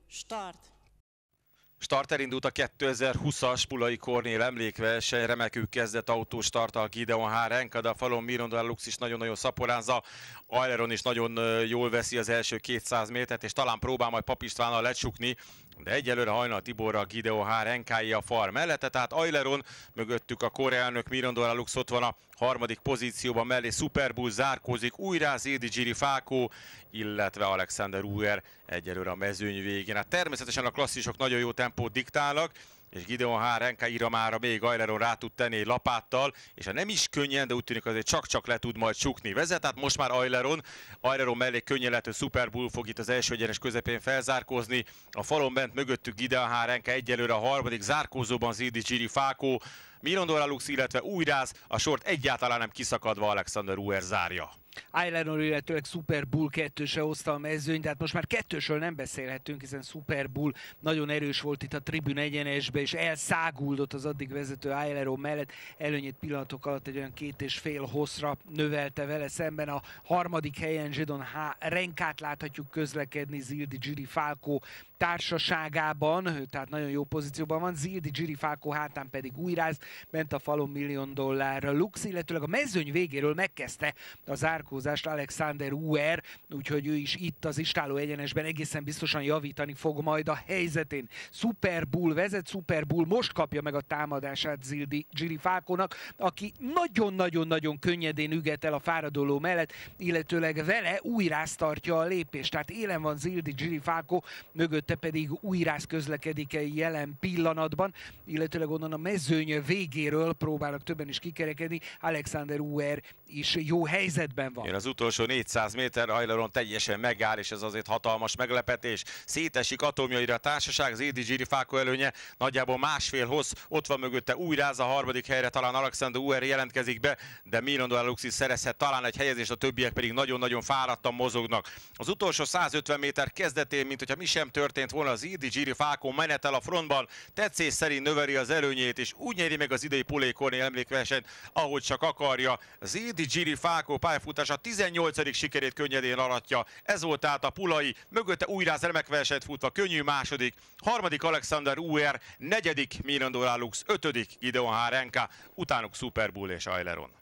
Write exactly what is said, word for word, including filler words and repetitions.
Start! Start elindult a kétezer-húszas Pulai Kornél emlékverseny, remekül kezdett autós starttal Gideon H. Renka, de a falon Miranda Lux is nagyon-nagyon szaporázza. Aileron is nagyon jól veszi az első kétszáz métert, és talán próbál majd Pap Istvánnal lecsukni, de egyelőre Hajnal Tiborra Gideon H. Renkái a fal mellette, tehát Aileron mögöttük a koreelnök Miranda Lux ott van a harmadik pozícióban, mellé Super Bull zárkózik, újra Zildi Girifákó, illetve Alexander Uer egyelőre a mezőny végén. Hát természetesen a klasszisok nagyon jó tempót diktálnak, és Gideon H. Renka már még Aileron rá tud tenni egy lapáttal, és ha nem is könnyen, de úgy tűnik azért csak-csak le tud majd csukni. Vezet, tehát most már Aileron, Aileron mellé könnyen lehető Super Bull fog itt az első egyenes közepén felzárkózni. A falon bent mögöttük Gideon H. Renka egyelőre a harmadik, zárkózóban Zildi Girifákó, Miranda Lux, illetve Újráz, a sort egyáltalán nem kiszakadva Alexander Uer zárja. Aileron, illetőleg Super Bull kettőse hozta a mezőny, tehát most már kettősről nem beszélhetünk, hiszen Super Bull nagyon erős volt itt a tribün egyenesbe, és elszáguldott az addig vezető Aileron mellett. Előnyét pillanatok alatt egy olyan két és fél hosszra növelte vele szemben. A harmadik helyen Gideon H. Renkát láthatjuk közlekedni Zildi Girifákó társaságában, tehát nagyon jó pozícióban van. Zildi Girifákó hátán pedig Újráz, bent a falon Million Dollár Lux, illetőleg a mezőny végéről megkezdte az zárkózást Alexander Uer, úgyhogy ő is itt az istáló egyenesben egészen biztosan javítani fog majd a helyzetén. Super Bull vezet, Super Bull most kapja meg a támadását Zildi Girifákónak, aki nagyon-nagyon-nagyon könnyedén üget el a fáradoló mellett, illetőleg vele Újráz tartja a lépést. Tehát élen van Zildi Girifákó, mögötte pedig Újráz közlekedik egy jelen pillanatban, illetőleg onnan a mezőny végéről próbálnak többen is kikerekedni. Alexander Uer is jó helyzetben van. Jön az utolsó négyszáz méter, Aileron teljesen megáll, és ez azért hatalmas meglepetés. Szétesik atomjaira a társaság, Zildi Girifákó előnye nagyjából másfél hossz, ott van mögötte Újráz a harmadik helyre, talán Alexander Uer jelentkezik be, de Miranda Lux is szerezhet talán egy helyezést, a többiek pedig nagyon-nagyon fáradtan mozognak. Az utolsó százötven méter kezdetén, mint hogyha mi sem történt volna, Zildi Girifákó menetel a frontban, tetszés szerint növeli az előnyét, és úgy nyeri meg az idei Pulai Kornél emlékversenyt, ahogy csak akarja. Zildi Girifákó pályafutása tizennyolcadik sikerét könnyedén aratja. Ez volt tehát a Pulai, mögötte Újráz remek versenyt futva, könnyű második, harmadik Alexander Uer, negyedik Miranda Lux, ötödik Gideon H. Renka, utánuk Super Bull és Aileron.